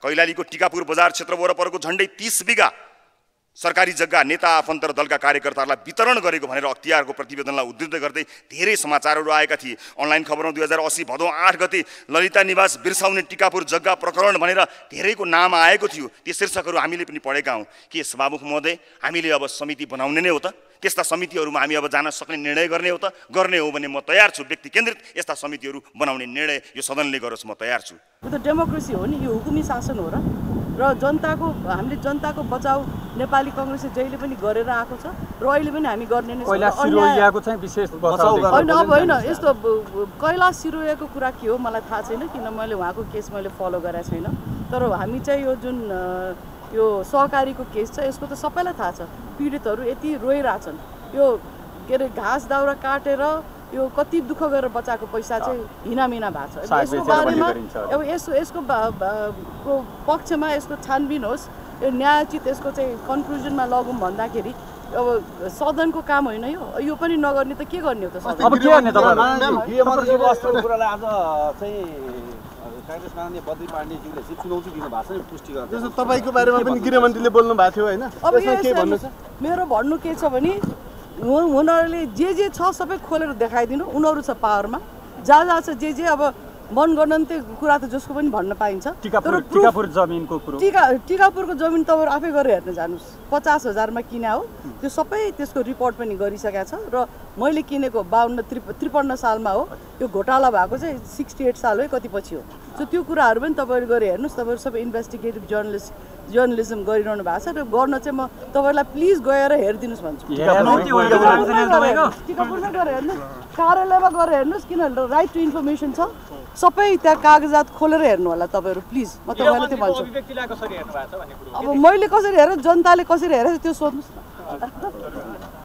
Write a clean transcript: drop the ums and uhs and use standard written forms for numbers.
कैलालीको टिकापुर बजार क्षेत्र वरपरको झन्डै 30 बिघा सरकारी जग्गा नेता आफन्त र दलका कार्यकर्ताहरूलाई वितरण गरेको भनेर अख्तियारको प्रतिवेदनलाई उद्धृत गर्दै धेरै समाचारहरू आएका थिए। अनलाइन खबरमा 2080 भदौ 8 गते ललिता निवास बिर्साउने टिकापुर जग्गा प्रकरण भनेर धेरैको नाम आएको थियो। ती शीर्षकहरू हामीले पनि पढेका हौँ। के सभामुख महोदय, हामीले अब समिति बनाउने नै हो त? त्यस्ता समितिहरूमा हामी अब जान सक्ने निर्णय गर्ने हो त? गर्ने हो भने म तयार छु। व्यक्ति केन्द्रित यस्ता समितिहरू बनाउने निर्णय यो सदनले गरोस्, म तयार छु। यो त डेमोक्रेसी हो नि, यो हुकुमी शासन हो र हामीले जनताको बचाउ नेपाली कांग्रेसले जहिले पनि गरेर आएको छ र अहिले पनि हामी गर्ने नै छौँ। कैलाश चाहिँ विशेष बचाउ होइन यस्तो कैलाश सिरोयाको कुरा के हो मलाई थाहा छैन, किन मैले उहाँको केस मैले फलो गरेको छैन। तर हामी चाहिँ यो जुन यो सहकारीको केस छ यसको त सबैलाई थाहा छ। पीडितहरू यति रोइरहेछन्, यो के अरे घाँस दाउरा काटेर यो कति दुःख गरेर बचाएको पैसा चाहिँ हिनामिना भएको छ। यसको बारेमा अब यसको पक्षमा यसको छानबिन होस्, यो न्यायोचित यसको चाहिँ कन्क्लुजनमा लगौँ भन्दाखेरि अब सदनको काम होइन यो पनि नगर्ने त के गर्ने हो त? अब के गर्ने कुरालाई आज चाहिँ कांग्रेस माननीय बद्री पाण्डेज्यूले चाहिँ चुनौती दिनु भएको छ नि, पुष्टि गर्छ। त्यसो तपाईको बारेमा पनि गृहमन्त्रीले बोल्नु भएको थियो हैन? अब के भन्नु छ? मेरो भन्नु के छ भने उनीहरूले जे छ सबै खोलेर देखाइदिनु। उनीहरू छ पावरमा, जहाँ छ जे अब मनगणन्ते कुरा त जसको पनि भन्न पाइन्छ। टिकापुर जमिनको कुरो, टिकापुरको जमिन तपाईँहरू आफै गरेर हेर्न जानुहोस्। 50,000 मा किने हो, त्यो सबै त्यसको रिपोर्ट पनि गरिसकेको छ। र मैले किनेको 53 सालमा हो, यो घोटाला भएको चाहिँ 68 साल हो, कति पछि हो। सो त्यो कुराहरू पनि तपाईँहरू गएर हेर्नुहोस्। तपाईँहरू सबै इन्भेस्टिगेटिभ जर्नलिजम गरिरहनु भएको छ र गर्न चाहिँ म तपाईँहरूलाई प्लिज गएर हेरिदिनुहोस् भन्छु। टिकापुरमा गएर हेर्नुहोस्, कार्यालयमा गएर हेर्नुहोस्, किन राइट टु इन्फर्मेसन छ। सबै त्यहाँ कागजात खोलेर हेर्नु होला तपाईँहरू प्लिज, म तपाईँलाई त्यो भन्छु। अब मैले कसरी हेरेँ, जनताले कसरी हेरेछ त्यो सोध्नुहोस् न।